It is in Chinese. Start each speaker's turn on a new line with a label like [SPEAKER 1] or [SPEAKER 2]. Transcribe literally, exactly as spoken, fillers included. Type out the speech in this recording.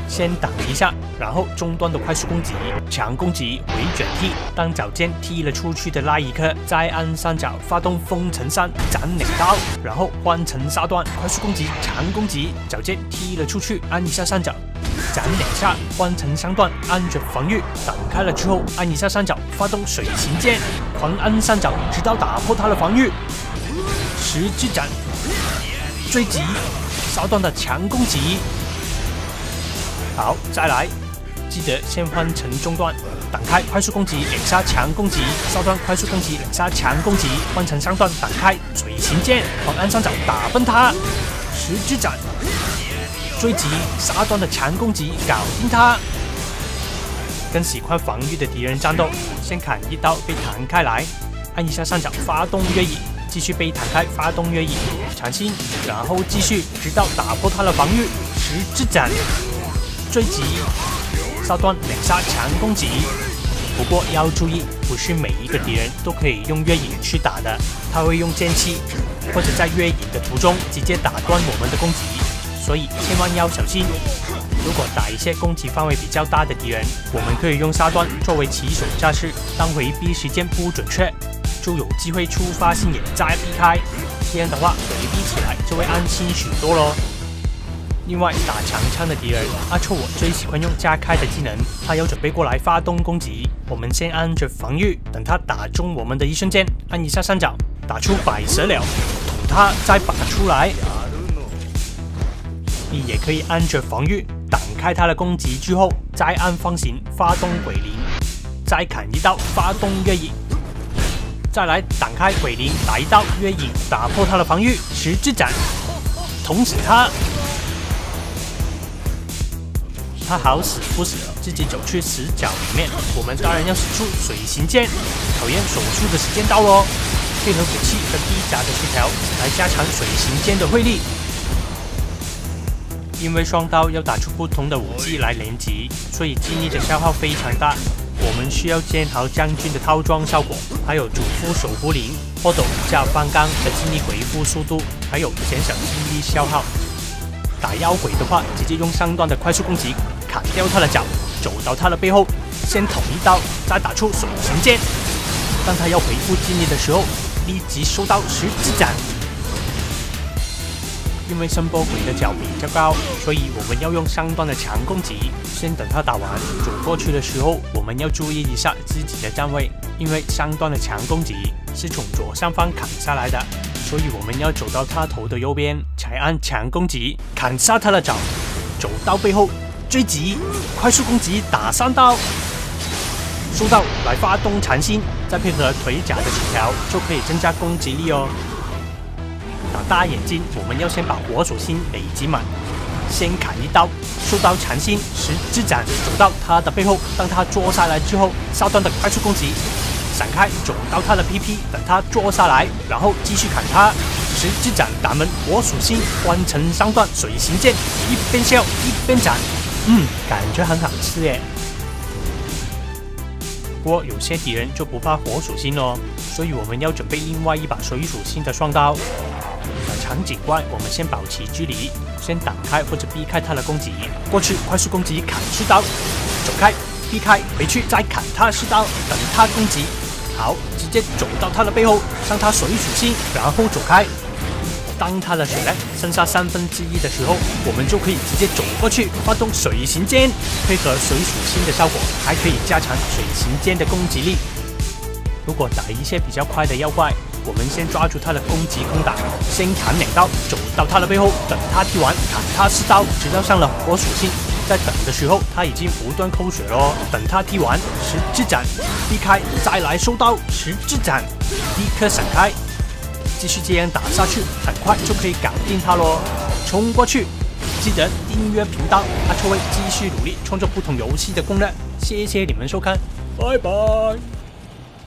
[SPEAKER 1] 先挡一下，然后中端的快速攻击、强攻击、回卷踢。当脚尖踢了出去的那一刻，再按三角发动风尘三斩两刀，然后换成杀断快速攻击、强攻击，脚尖踢了出去，按一下三角。 斩两下，换成三段，按着防御挡开了之后，按一下三角，发动水行剑，狂按三角，直到打破他的防御。十字斩，追击，烧断的强攻击。好，再来，记得先换成中段，挡开快速攻击，两下强攻击，烧断快速攻击，两下强攻击，换成三段，挡开水行剑，狂按三角，打崩他。十字斩。 追击杀断的强攻击，搞定他。跟喜欢防御的敌人战斗，先砍一刀被弹开来，按一下三角发动越翼，继续被弹开发动越翼，长心，然后继续直到打破他的防御。十字斩，追击烧断两下强攻击。不过要注意，不是每一个敌人都可以用越影去打的，他会用剑气，或者在越影的途中直接打断我们的攻击。 所以千万要小心。如果打一些攻击范围比较大的敌人，我们可以用杀断作为起手架势，当回避时间不准确，就有机会触发心眼再避开。这样的话，回避起来就会安心许多咯。另外，打长枪的敌人，阿臭我最喜欢用加开的技能，他要准备过来发动攻击，我们先按着防御，等他打中我们的一瞬间，按一下三角，打出百蛇了，捅他再拔出来。 你也可以按着防御挡开他的攻击之后，再按方形发动鬼灵，再砍一刀发动越影，再来挡开鬼灵，打一刀越影，打破他的防御，十字斩，捅死他。他好死不死自己走去死角里面，我们当然要使出水行剑，考验手术的时间到咯。配合武器和低甲的协调，来加强水行剑的威力。 因为双刀要打出不同的武器来连击，所以精力的消耗非常大。我们需要剑豪将军的套装效果，还有主夫守护灵、破斗加方刚的精力回复速度，还有减少精力消耗。打妖鬼的话，直接用上段的快速攻击砍掉他的脚，走到他的背后，先捅一刀，再打出水行剑。当他要回复精力的时候，立即收到十字斩。 因为声波鬼的脚比较高，所以我们要用上段的强攻击。先等他打完，走过去的时候，我们要注意一下自己的站位，因为上段的强攻击是从左上方砍下来的，所以我们要走到他头的右边，才按强攻击砍杀他的脚，走到背后追击，快速攻击打三刀，收到来发动残心，再配合腿甲的协调，就可以增加攻击力哦。 打大眼睛，我们要先把火属性累积满，先砍一刀，收刀残心，十字斩，走到他的背后，当他坐下来之后，烧断的快速攻击，闪开，走到他的 P P， 等他坐下来，然后继续砍他，十字斩打门，火属性换成三段水行剑，一边笑一边斩，嗯，感觉很好吃耶。不过有些敌人就不怕火属性哦，所以我们要准备另外一把水属性的双刀。 长颈怪，我们先保持距离，先挡开或者避开他的攻击。过去快速攻击砍四刀，走开，避开，回去再砍他四刀，等他攻击。好，直接走到他的背后，上他水属性，然后走开。当他的血量剩下三分之一的时候，我们就可以直接走过去，发动水行剑，配合水属性的效果，还可以加强水行剑的攻击力。如果打一些比较快的妖怪， 我们先抓住他的攻击空档，先砍两刀，走到他的背后，等他踢完，砍他四刀，直到上了火属性。在等的时候，他已经不断扣血咯。等他踢完，十字斩，避开，再来收刀，十字斩，立刻闪开，继续这样打下去，很快就可以搞定他咯。冲过去，记得订阅频道，阿臭会继续努力创作不同游戏的攻略。谢谢你们收看，拜拜。